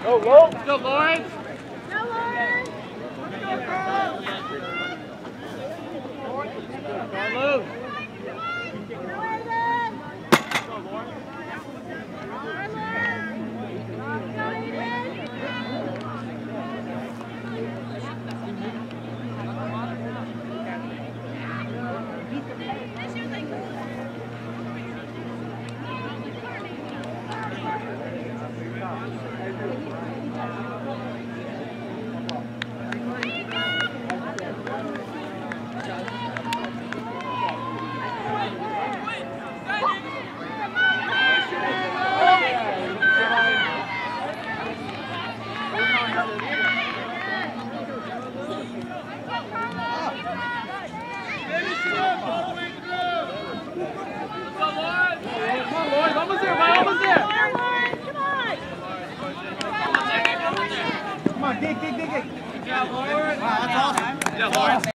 Go, Will. Let's go, Lawrence. Go, Lawrence. Let's go, girls. Go, Lou. Come on, dig. Good job, Lawrence. Wow, that's awesome. Good job, Lawrence.